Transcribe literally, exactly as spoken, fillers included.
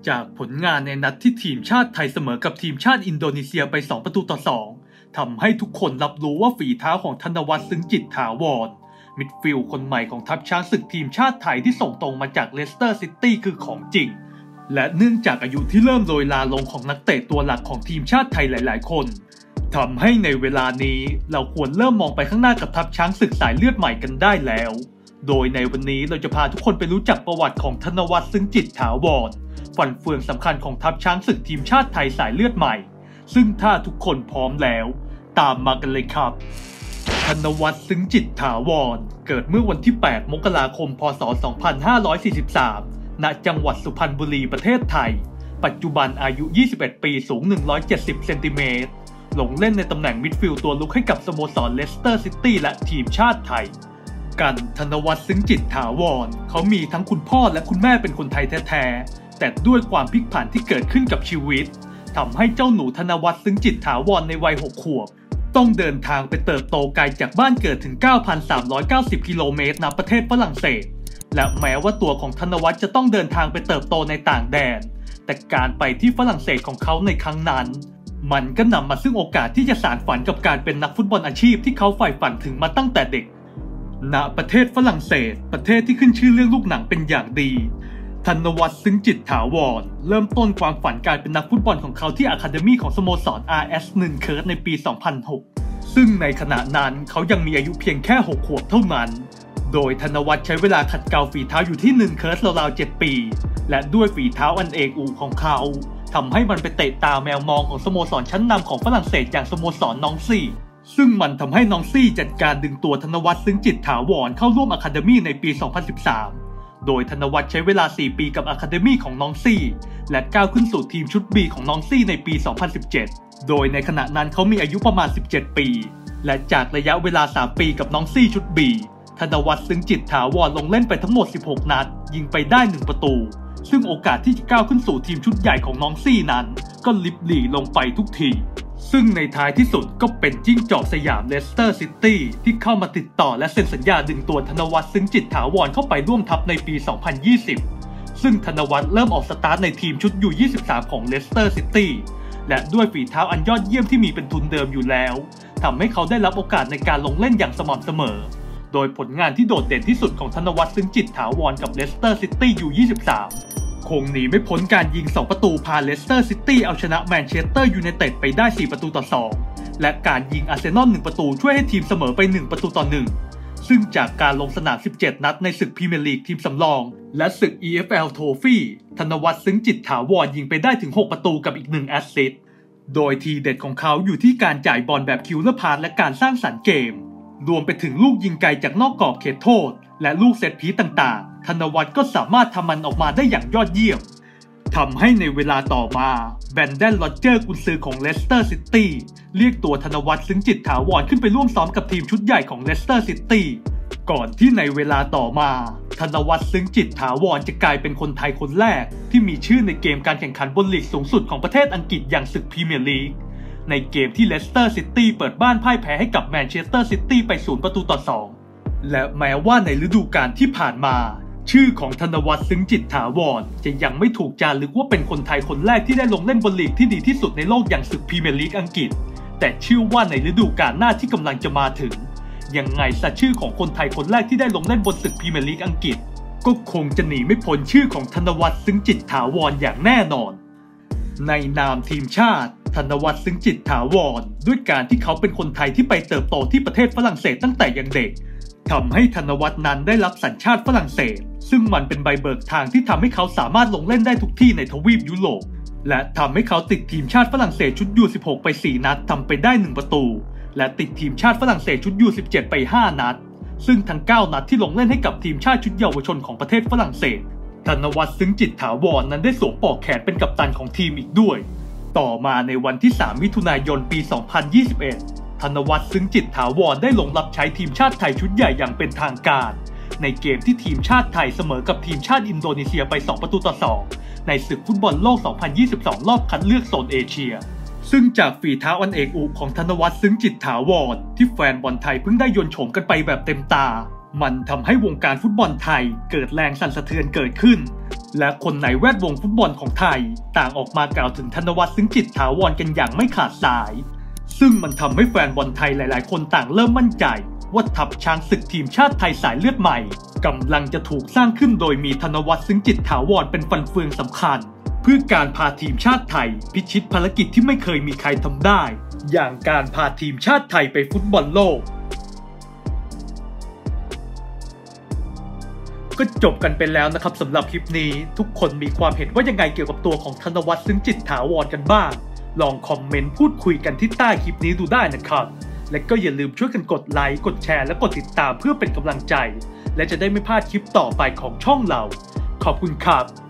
จากผลงานในนัดที่ทีมชาติไทยเสมอกับทีมชาติอินโดนีเซียไปสองประตูต่อสองทำให้ทุกคนรับรู้ว่าฝีเท้าของธนวัฒน์ซึ้งจิตถาวรมิดฟิลด์คนใหม่ของทัพช้างศึกทีมชาติไทยที่ส่งตรงมาจากเลสเตอร์ซิตี้คือของจริงและเนื่องจากอายุที่เริ่มโรยลาลงของนักเตะตัวหลักของทีมชาติไทยหลายๆคนทำให้ในเวลานี้เราควรเริ่มมองไปข้างหน้ากับทัพช้างศึกสายเลือดใหม่กันได้แล้วโดยในวันนี้เราจะพาทุกคนไปรู้จักประวัติของธนวัฒน์ซึ้งจิตถาวรฟันเฟืองสำคัญของทัพช้างศึกทีมชาติไทยสายเลือดใหม่ซึ่งถ้าทุกคนพร้อมแล้วตามมากันเลยครับธนวัฒน์ซึ้งจิตถาวรเกิดเมื่อวันที่แปดมกราคมพศสองพันห้าร้อยสี่สิบสามณจังหวัดสุพรรณบุรีประเทศไทยปัจจุบันอายุยี่สิบเอ็ดปีสูงหนึ่งร้อยเจ็ดสิบเซนติเมตรลงเล่นในตำแหน่งมิดฟิลด์ตัวลุกให้กับสโมสรเลสเตอร์ซิตี้และทีมชาติไทยกันธนวัฒน์ซึ้งจิตถาวรเขามีทั้งคุณพ่อและคุณแม่เป็นคนไทยแท้ๆแต่ด้วยความพลิกผันที่เกิดขึ้นกับชีวิตทำให้เจ้าหนูธนวัฒน์ซึ้งจิตถาวรในวัยหกขวบต้องเดินทางไปเติบโตไกลจากบ้านเกิดถึง เก้าพันสามร้อยเก้าสิบ กิโลเมตรณประเทศฝรั่งเศสและแม้ว่าตัวของธนวัฒน์จะต้องเดินทางไปเติบโตในต่างแดนแต่การไปที่ฝรั่งเศสของเขาในครั้งนั้นมันก็นำมาซึ่งโอกาสที่จะสานฝันกับการเป็นนักฟุตบอลอาชีพที่เขาใฝ่ฝันถึงมาตั้งแต่เด็กณประเทศฝรั่งเศสประเทศที่ขึ้นชื่อเรื่องลูกหนังเป็นอย่างดีธนวัฒน์ซึ้งจิตถาวรเริ่มต้นความฝันการเป็นนักฟุตบอลของเขาที่อะคาเดมี่ของสโมสร อาร์ เอส หนึ่ง เคิร์ทในปี สองพันหกซึ่งในขณะนั้นเขายังมีอายุเพียงแค่หกขวบเท่านั้นโดยธนวัฒน์ใช้เวลาขัดเกลาฝีเท้าอยู่ที่หนึ่งเคิร์ทราวๆเจ็ดปีและด้วยฝีเท้าอันเอกอู่ของเขาทำให้มันไปเตะตาแมวมองของสโมสรชั้นนำของฝรั่งเศสอย่างสโมสรนองซี่ซึ่งมันทำให้นองซี่จัดการดึงตัวธนวัฒน์ซึ้งจิตถาวรเข้าร่วมอะคาเดมี่ในปี สองพันสิบสามโดยธนวัฒน์ใช้เวลาสี่ปีกับอะคาเดมี่ของนองซี่และก้าวขึ้นสู่ทีมชุด B ของนองซี่ในปี สองพันสิบเจ็ดโดยในขณะนั้นเขามีอายุประมาณสิบเจ็ดปีและจากระยะเวลาสามปีกับนองซี่ชุด B ธนวัฒน์ซึ้งจิตถาวรลงเล่นไปทั้งหมดสิบหกนัดยิงไปได้หนึ่งประตูซึ่งโอกาสที่จะก้าวขึ้นสู่ทีมชุดใหญ่ของนองซี่นั้นก็ลิบหลี่ลงไปทุกทีซึ่งในท้ายที่สุดก็เป็นจิ้งจอกสยามเลสเตอร์ซิตี้ที่เข้ามาติดต่อและเซ็นสัญญาดึงตัวธนวัฒน์ซึ้งจิตถาวรเข้าไปร่วมทัพในปี สองพันยี่สิบซึ่งธนวัฒน์เริ่มออกสตาร์ทในทีมชุด ยู ยี่สิบสาม ของเลสเตอร์ซิตี้และด้วยฝีเท้าอันยอดเยี่ยมที่มีเป็นทุนเดิมอยู่แล้วทำให้เขาได้รับโอกาสในการลงเล่นอย่างสม่ำเสมอโดยผลงานที่โดดเด่นที่สุดของธนวัฒน์ซึ้งจิตถาวรกับเลสเตอร์ซิตี้ ยู ยี่สิบสามคงหนีไม่พ้นการยิงสองประตูพาเลสเตอร์ซิตี้เอาชนะแมนเชสเตอร์ยูไนเต็ดไปได้สี่ประตูต่อสองและการยิงอาร์เซนอลหนึ่งประตูช่วยให้ทีมเสมอไปหนึ่งประตูต่อหนึ่งซึ่งจากการลงสนามสิบเจ็ดนัดในศึกพรีเมียร์ลีกทีมสำรองและศึก อี เอฟ แอล Trophy ธนวัฒน์ซึ้งจิตถาวรยิงไปได้ถึงหกประตูกับอีกหนึ่งแอสซิสต์โดยทีเด็ดของเขาอยู่ที่การจ่ายบอลแบบคิวเลอร์พาสและการสร้างสรรค์เกมรวมไปถึงลูกยิงไกลจากนอกกรอบเขตโทษและลูกเซตพีซต่างๆธนวัฒน์ก็สามารถทำมันออกมาได้อย่างยอดเยี่ยมทำให้ในเวลาต่อมาแบนเดน โรเจอร์กุนซือของเลสเตอร์ซิตี้เรียกตัวธนวัฒน์ซึ้งจิตถาวรขึ้นไปร่วมซ้อมกับทีมชุดใหญ่ของเลสเตอร์ซิตี้ก่อนที่ในเวลาต่อมาธนวัฒน์ซึ้งจิตถาวรจะกลายเป็นคนไทยคนแรกที่มีชื่อในเกมการแข่งขันบนลีกสูงสุดของประเทศอังกฤษอย่างศึกพรีเมียร์ลีกในเกมที่เลสเตอร์ซิตี้เปิดบ้านพ่ายแพ้ให้กับแมนเชสเตอร์ซิตี้ไปศูนย์ประตูต่อสองและแม้ว่าในฤดูกาลที่ผ่านมาชื่อของธนวัฒน์ซึ้งจิตถาวรจะยังไม่ถูกจารึกว่าเป็นคนไทยคนแรกที่ได้ลงเล่นบนลีกที่ดีที่สุดในโลกอย่างศึกพรีเมียร์ลีกอังกฤษแต่เชื่อว่าในฤดูกาลหน้าที่กำลังจะมาถึงยังไงซะชื่อของคนไทยคนแรกที่ได้ลงเล่นบนศึกพรีเมียร์ลีกอังกฤษก็คงจะหนีไม่พ้นชื่อของธนวัฒน์ซึ้งจิตถาวรอย่างแน่นอนในนามทีมชาติธนวัฒน์ซึ้งจิตถาวรด้วยการที่เขาเป็นคนไทยที่ไปเติบโตที่ประเทศฝรั่งเศสตั้งแต่ยังเด็กทำให้ธนวัฒน์นั้นได้รับสัญชาติฝรั่งเศสซึ่งมันเป็นใบเบิกทางที่ทำให้เขาสามารถลงเล่นได้ทุกที่ในทวีปยุโรปและทำให้เขาติดทีมชาติฝรั่งเศสชุด ยู สิบหก ไปสี่นัดทำไปได้หนึ่งประตูและติดทีมชาติฝรั่งเศสชุด ยู สิบเจ็ด ไปห้านัดซึ่งทั้งเก้านัดที่ลงเล่นให้กับทีมชาติชุดเยาวชนของประเทศฝรั่งเศสธนวัฒน์ซึ้งจิตถาวรนั้นได้สวมปลอกแขนเป็นกัปตันของทีมอีกด้วยต่อมาในวันที่สามมิถุนายนปี สองพันยี่สิบเอ็ดธนวัฒน์ซึ้งจิตถาวรได้ลงรับใช้ทีมชาติไทยชุดใหญ่อย่างเป็นทางการในเกมที่ทีมชาติไทยเสมอกับทีมชาติอินโดนีเซียไปสองประตูต่อสองในศึกฟุตบอลโลก สองพันยี่สิบสอง รอบคัดเลือกโซนเอเชียซึ่งจากฝีเท้าอันเอกอุของธนวัฒน์ซึ้งจิตถาวรที่แฟนบอลไทยเพิ่งได้ยนต์โฉมกันไปแบบเต็มตามันทำให้วงการฟุตบอลไทยเกิดแรงสั่นสะเทือนเกิดขึ้นและคนในแวดวงฟุตบอลของไทยต่างออกมากล่าวถึงธนวัฒน์ ซึ้งจิตถาวรกันอย่างไม่ขาดสายซึ่งมันทำให้แฟนบอลไทยหลายๆคนต่างเริ่มมั่นใจว่าทัพช้างศึกทีมชาติไทยสายเลือดใหม่กำลังจะถูกสร้างขึ้นโดยมีธนวัฒน์ ซึ้งจิตถาวรเป็นฟันเฟืองสำคัญเพื่อการพาทีมชาติไทยพิชิตภารกิจที่ไม่เคยมีใครทำได้อย่างการพาทีมชาติไทยไปฟุตบอลโลกก็จบกันไปแล้วนะครับสำหรับคลิปนี้ทุกคนมีความเห็นว่ายังไงเกี่ยวกับตัวของธนวัฒน์ ซึ้งจิตถาวรกันบ้างลองคอมเมนต์พูดคุยกันที่ใต้คลิปนี้ดูได้นะครับและก็อย่าลืมช่วยกันกดไลค์กดแชร์และกดติดตามเพื่อเป็นกำลังใจและจะได้ไม่พลาดคลิปต่อไปของช่องเราขอบคุณครับ